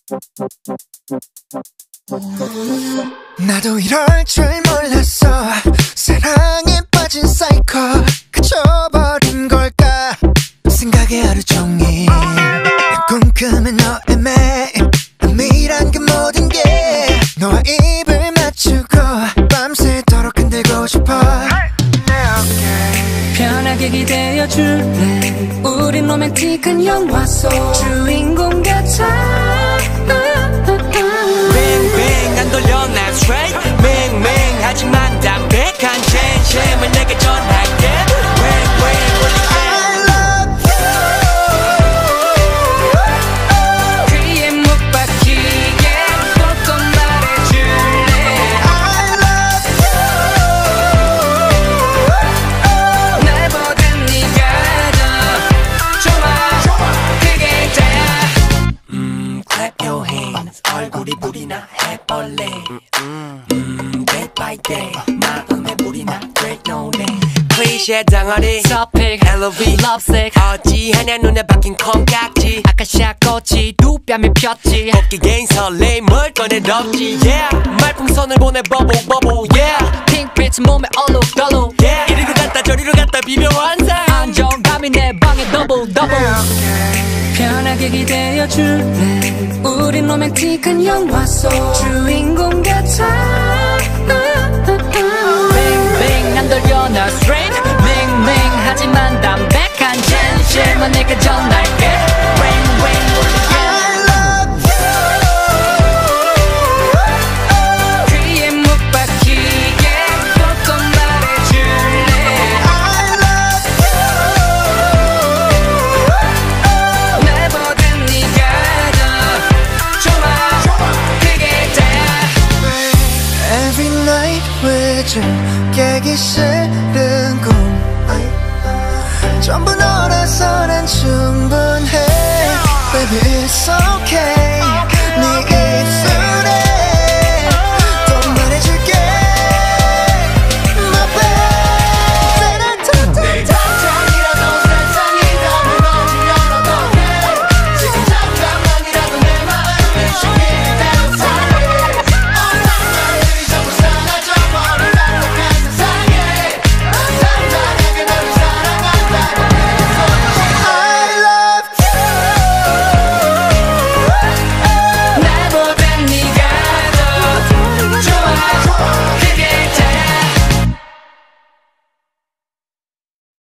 나도 이럴 줄 몰랐어. 사랑에 빠진 사이코 그쳐버린 걸까 생각에 하루 종일 궁금해 너의 매일 우미란 그 모든 게 너와 입을 맞추고 밤새 도록 흔들고 싶어. 편하게 기대어줄래. 우린 로맨틱한 영화 속 주인공 같아. 맹맹 안 돌려 난 straight 맹맹하지만 담백한 진심을 내게 전할게. 귀에 못 박히게 꼭 말해줄래. 나보다 네가 더 좋아 그게 다야. Clap your hands 얼굴이 불이 나 해벌레. Day by day 마음에 불이 나 great no name. 클리셰 덩어리 서픽 LOV lovesick 어찌하냐 눈에 박힌 콩깍지. 아카시아 꽃이 두 뺨에 폈지. 걷기엔 설레임을 꺼내덥지. Yeah 말풍선을 보내 bubble bubble yeah. 핑크빛 몸에 얼룩덜룩 yeah. 이리로 갔다 저리로 갔다 비벼 환상. 안정감이 내 방에 더블 더블. 편하게 기대어줄래. 우린 로맨틱한 영화 속 주인공 같아. 뱅뱅 안 돌려 나 straight 맹맹하지만 담백한 진심은 내게 전할게. Ring ring 귀에 못 박히게 꼭 말해줄래. 나보다 네가 더 좋아 그게 다야. Every night with you